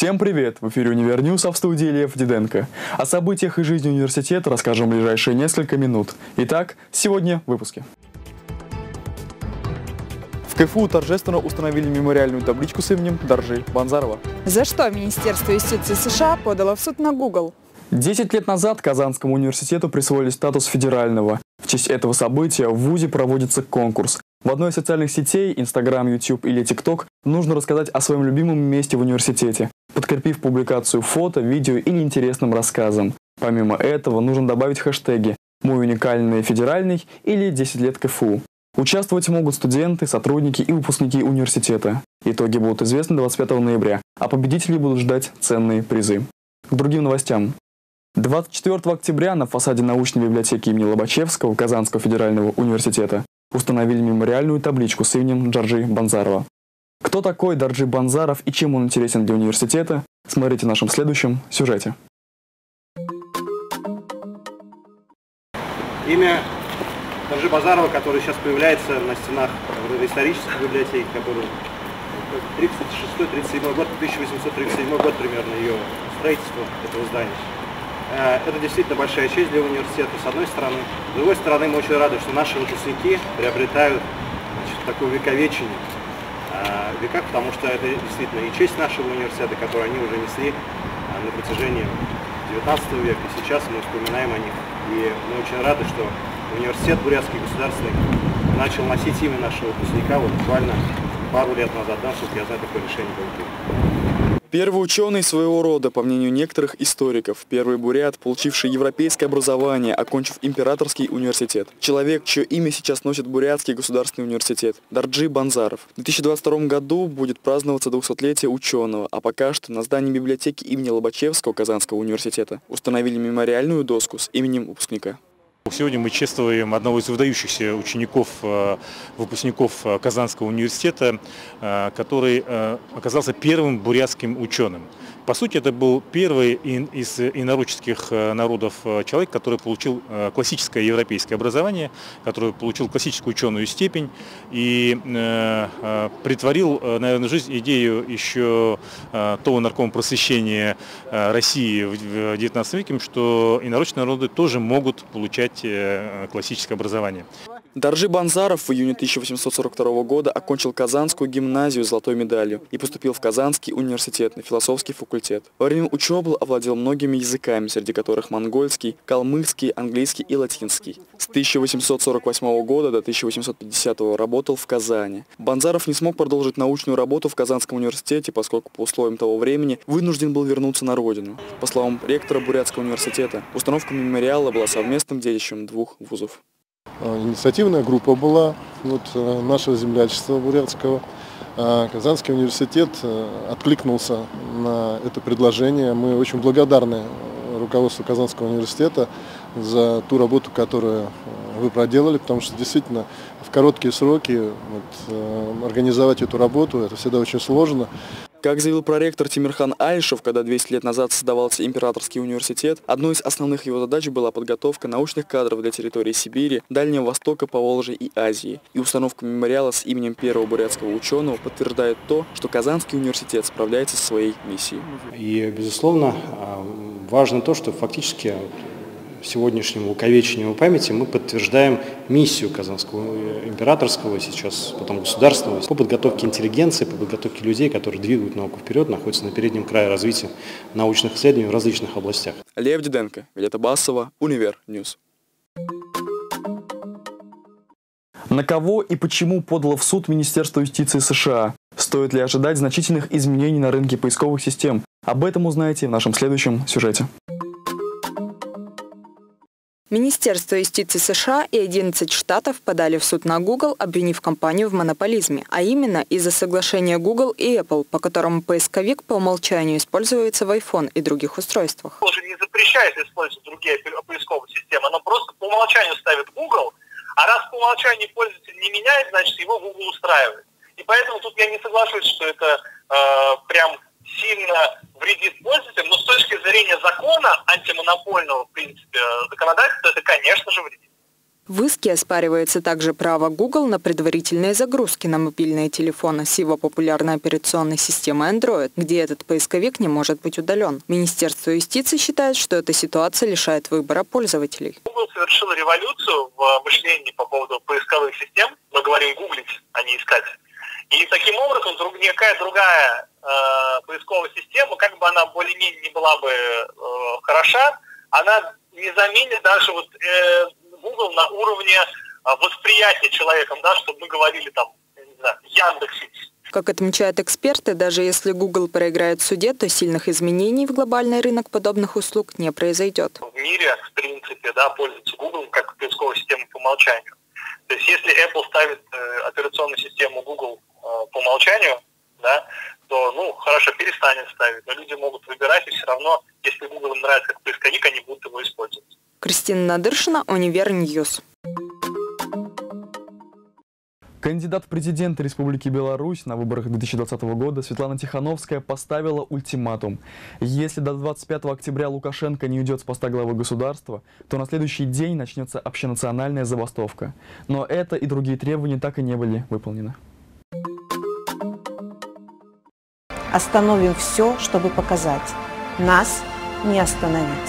Всем привет! В эфире Универньюз, а в студии Лев Диденко. О событиях и жизни университета расскажем в ближайшие несколько минут. Итак, сегодня в выпуске. В КФУ торжественно установили мемориальную табличку с именем Даржи Банзарова. За что Министерство юстиции США подало в суд на Google? 10 лет назад Казанскому университету присвоили статус федерального. В честь этого события в ВУЗе проводится конкурс. В одной из социальных сетей, Instagram, YouTube или TikTok, нужно рассказать о своем любимом месте в университете, подкрепив публикацию фото, видео или интересным рассказом. Помимо этого, нужно добавить хэштеги «Мой уникальный федеральный» или «10 лет КФУ». Участвовать могут студенты, сотрудники и выпускники университета. Итоги будут известны 25 ноября, а победителей будут ждать ценные призы. К другим новостям. 24 октября на фасаде научной библиотеки имени Лобачевского Казанского федерального университета установили мемориальную табличку с именем Даржи Банзарова. Кто такой Даржи Банзаров и чем он интересен для университета, смотрите в нашем следующем сюжете. Имя Даржи Банзарова, которое сейчас появляется на стенах исторической библиотеки, которую 36-37 год, 1837 год примерно ее строительство этого здания. Это действительно большая честь для университета, с одной стороны. С другой стороны, мы очень рады, что наши выпускники приобретают такое вековечение в веках, потому что это действительно и честь нашего университета, которую они уже несли на протяжении 19 века, и сейчас мы вспоминаем о них. И мы очень рады, что университет Бурятский государственный начал носить имя нашего выпускника вот буквально пару лет назад, да, чтобы я знаю, такое решение было принято. Первый ученый своего рода, по мнению некоторых историков, первый бурят, получивший европейское образование, окончив Императорский университет. Человек, чье имя сейчас носит Бурятский государственный университет, Даржи Банзаров. В 2022 году будет праздноваться 200-летие ученого, а пока что на здании библиотеки имени Лобачевского Казанского университета установили мемориальную доску с именем выпускника. Сегодня мы чествуем одного из выдающихся выпускников Казанского университета, который оказался первым бурятским ученым. По сути, это был первый из инородческих народов человек, который получил классическое европейское образование, который получил классическую ученую степень и претворил, наверное, в жизнь идею еще того наркома просвещения России в XIX веке, что инородческие народы тоже могут получать классическое образование. Даржи Банзаров в июне 1842 года окончил Казанскую гимназию с золотой медалью и поступил в Казанский университет на философский факультет. Во время учебы овладел многими языками, среди которых монгольский, калмыцкий, английский и латинский. С 1848 года до 1850 работал в Казани. Банзаров не смог продолжить научную работу в Казанском университете, поскольку по условиям того времени вынужден был вернуться на родину. По словам ректора Бурятского университета, установка мемориала была совместным детищем двух вузов. Инициативная группа была нашего землячества бурятского. Казанский университет откликнулся на это предложение. Мы очень благодарны руководству Казанского университета за ту работу, которую вы проделали, потому что действительно в короткие сроки организовать эту работу, это всегда очень сложно. Как заявил проректор Тимирхан Альшев, когда 200 лет назад создавался Императорский университет, одной из основных его задач была подготовка научных кадров для территории Сибири, Дальнего Востока, Поволжья и Азии. И установка мемориала с именем первого бурятского ученого подтверждает то, что Казанский университет справляется со своей миссией. И, безусловно, важно то, что фактически сегодняшнему увековечению памяти мы подтверждаем миссию Казанского императорского, сейчас потом государственного, по подготовке интеллигенции, по подготовке людей, которые двигают науку вперед, находятся на переднем крае развития научных исследований в различных областях. Лев Диденко, Виолетта Басова, Универньюз. На кого и почему подало в суд Министерство юстиции США? Стоит ли ожидать значительных изменений на рынке поисковых систем? Об этом узнаете в нашем следующем сюжете. Министерство юстиции США и 11 штатов подали в суд на Google, обвинив компанию в монополизме, а именно из-за соглашения Google и Apple, по которому поисковик по умолчанию используется в iPhone и других устройствах. Google же не запрещает использовать другие поисковые системы, оно просто по умолчанию ставит Google, а раз по умолчанию пользователь не меняет, значит его Google устраивает. И поэтому тут я не соглашусь, что это прям сильно вредит пользователям, но с точки зрения закона антимонопольного, в принципе, законодательства, это, конечно же, вредит. В иске оспаривается также право Google на предварительные загрузки на мобильные телефоны с его популярной операционной системой Android, где этот поисковик не может быть удален. Министерство юстиции считает, что эта ситуация лишает выбора пользователей. Google совершил революцию в мышлении по поводу поисковых систем. Мы говорим гуглить, а не искать. И таким образом никакая другая поисковая система, как бы она более-менее не была бы хороша, она не заменит даже Google на уровне восприятия человеком, да, чтобы мы говорили там, не знаю, Яндекс.Сеть. Как отмечают эксперты, даже если Google проиграет в суде, то сильных изменений в глобальный рынок подобных услуг не произойдет. В мире, в принципе, да, пользуются Google как поисковой системой по умолчанию. То есть если Apple ставит операционную систему Google по умолчанию, да, то, хорошо, перестанет ставить, но люди могут выбирать, и все равно, если Google им нравится как поисковик, они будут его использовать. Кристина Надыршина, Универньюз. Кандидат в президенты Республики Беларусь на выборах 2020 года Светлана Тихановская поставила ультиматум. Если до 25 октября Лукашенко не уйдет с поста главы государства, то на следующий день начнется общенациональная забастовка. Но это и другие требования так и не были выполнены. Остановим все, чтобы показать. Нас не остановить.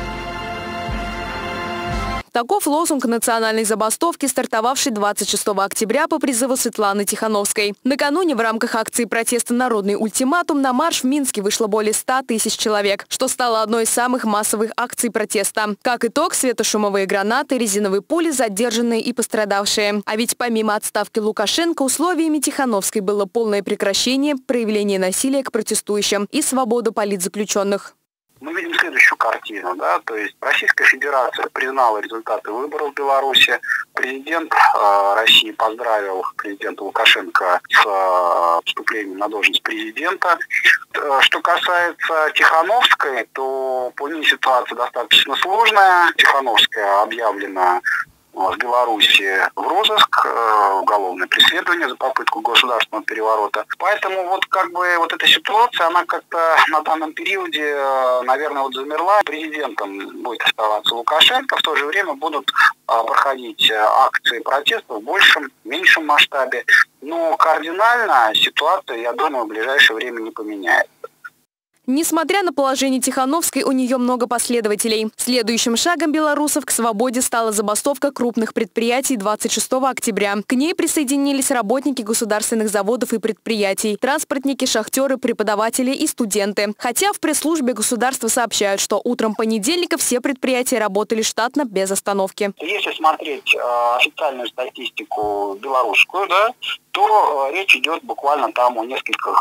Таков лозунг национальной забастовки, стартовавшей 26 октября по призыву Светланы Тихановской. Накануне в рамках акции протеста «Народный ультиматум» на марш в Минске вышло более 100 тысяч человек, что стало одной из самых массовых акций протеста. Как итог, светошумовые гранаты, резиновые пули, задержанные и пострадавшие. А ведь помимо отставки Лукашенко, условиями Тихановской было полное прекращение проявления насилия к протестующим и свобода политзаключенных. Мы видим следующую картину, да, то есть Российская Федерация признала результаты выборов в Беларуси, президент России поздравил президента Лукашенко с вступлением на должность президента. Что касается Тихановской, то по ней ситуация достаточно сложная. Тихановская объявлена в Беларуси в розыск, уголовное преследование за попытку государственного переворота. Поэтому эта ситуация, она как-то на данном периоде, наверное, замерла. Президентом будет оставаться Лукашенко, в то же время будут проходить акции протеста в большем, меньшем масштабе. Но кардинально ситуация, я думаю, в ближайшее время не поменяется. Несмотря на положение Тихановской, у нее много последователей. Следующим шагом белорусов к свободе стала забастовка крупных предприятий 26 октября. К ней присоединились работники государственных заводов и предприятий, транспортники, шахтеры, преподаватели и студенты. Хотя в пресс-службе государства сообщают, что утром понедельника все предприятия работали штатно без остановки. Если смотреть официальную статистику белорусскую, да, то речь идет буквально там о нескольких,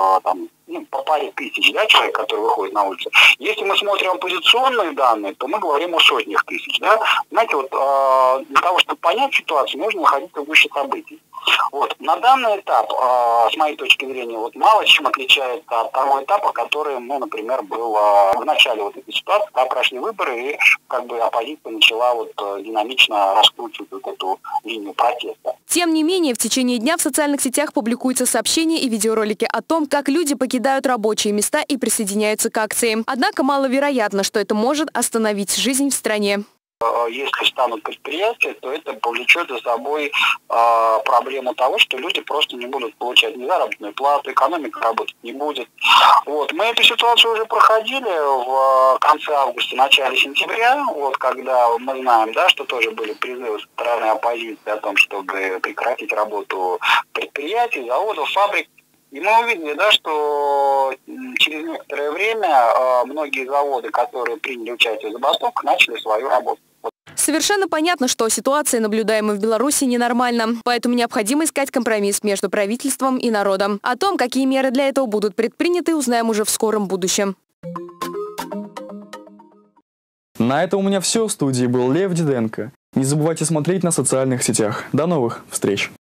по паре тысяч, да, человек, которые выходят на улицу. Если мы смотрим оппозиционные данные, то мы говорим о сотнях тысяч. Да? Знаете, для того, чтобы понять ситуацию, нужно находиться в гуще событий. На данный этап, с моей точки зрения, мало чем отличается от того этапа, который, например, был в начале этой ситуации, когда прошли выборы, и оппозиция начала динамично раскручивать эту линию протеста. Тем не менее, в течение дня в социальных сетях публикуются сообщения и видеоролики о том, как люди покидают рабочие места и присоединяются к акции. Однако маловероятно, что это может остановить жизнь в стране. Если станут предприятия, то это повлечет за собой проблему того, что люди просто не будут получать ни заработную плату, экономика работать не будет. Мы эту ситуацию уже проходили в конце августа, начале сентября, когда мы знаем, да, что тоже были призывы со стороны оппозиции о том, чтобы прекратить работу предприятий, заводов, фабрик. И мы увидели, да, что через некоторое время многие заводы, которые приняли участие в забастовках, начали свою работу. Совершенно понятно, что ситуация, наблюдаемая в Беларуси, ненормальна. Поэтому необходимо искать компромисс между правительством и народом. О том, какие меры для этого будут предприняты, узнаем уже в скором будущем. На этом у меня все. В студии был Лев Диденко. Не забывайте смотреть на социальных сетях. До новых встреч!